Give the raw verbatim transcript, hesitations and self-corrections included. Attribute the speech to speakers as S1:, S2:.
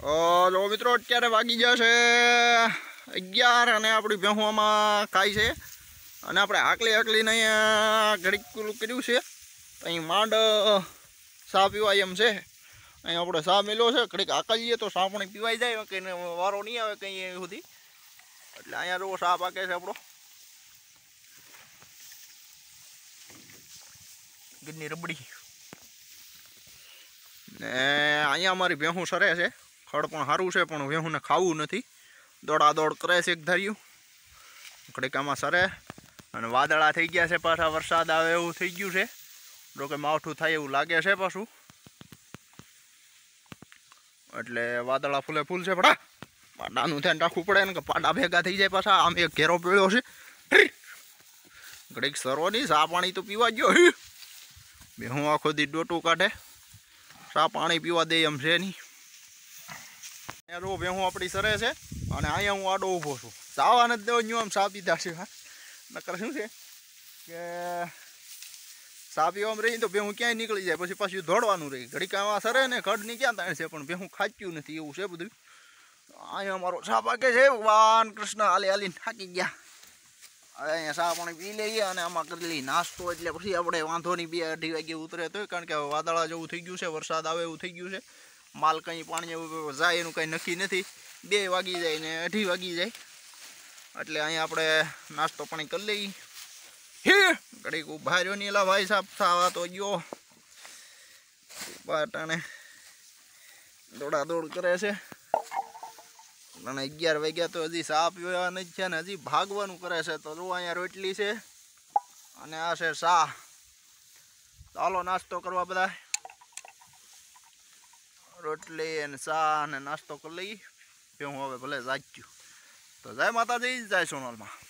S1: જો મિત્રો અત્યારે વાગી જશે અગિયાર અને આપણી ભેહુંમાં ખાય છે અને આપણે આકલી આકલીને અહીંયા ઘડીક પેલું કર્યું છે. અહીં માંડ સા પીવાય એમ છે. અહીં આપણે સા મેલો છે, ઘડીક આકલીએ તો સા પણ પીવાઈ જાય, કંઈ વારો નહીં આવે કંઈ સુધી. એટલે અહીંયા જો સા પાકે છે આપણો ગીરની રબડી ને અહીંયા અમારી ભેહું સરે છે. ખડ પણ સારું છે પણ ભેહુંને ખાવું નથી, દોડા દોડ કરે છે એક ધાર્યું. ઘડીક આમાં સરે અને વાદળા થઈ ગયા છે, પાછા વરસાદ આવે એવું થઈ ગયું છે. જો કે માવઠું થાય એવું લાગે છે પાછું, એટલે વાદળા ફૂલે ફૂલ છે. પડા પાડાનું ધ્યાન રાખવું પડે ને કે પાડા ભેગા થઈ જાય પાછા. આમ એક ઘેરો પીળ્યો છે, ઘડીક સરો નહીં, સા પાણી તો પીવા ગયો. ભેહું આખો દી ડોટું કાઢે, સા પાણી પીવા દે એમ છે નહીં. અહીંયા જો ભેહું આપણી સરે છે અને અહીંયા હું આડો ઊભો છું. સાવા નથી દેવો ન્યુ આમ સા પીધા છે. હા નકર શું છે કે સા પીવામાં રહી તો ભેહું ક્યાંય નીકળી જાય, પછી પાછું દોડવાનું રહી. ઘડીક આમાં સરે ને ખડની ક્યાં તાણ છે પણ ભેહું ખાચ્યું નથી એવું છે બધું. અહીંયા અમારો સા પાકે છે. ભગવાન કૃષ્ણ હાલી હાલીને થાકી ગયા. હવે અહીંયા સા પાણી પી લઈએ અને આમાં કરી લઈએ નાસ્તો, એટલે પછી આપણે વાંધો નહીં બે અઢી વાગે ઉતરે તો, કારણ કે વાદળા જેવું થઈ ગયું છે, વરસાદ આવે એવું થઈ ગયું છે. માલ કંઈ પાણી એવું જાય એનું કંઈ નક્કી નથી. બે વાગી જાય ને અઢી વાગી જાય, એટલે અહીંયા આપણે નાસ્તો પાણી કરી લઈએ. હે ઘડીક ઉભા રહ્યો નહીં એલા ભાઈ સાહેબ, સાવા તો ગયો બાટાને દોડા દોડ કરે છે. અને અગિયાર વાગ્યા તો હજી સા પીવા નથી છે ને હજી ભાગવાનું કરે છે. તો જો અહીંયા રોટલી છે અને આ છે સા. ચાલો નાસ્તો કરવા બધા, રોટલી અને સા અને નાસ્તો કરી લઈ. હું હવે ભલે જાગ્યું તો જય માતાજી, જય સોનલમાં.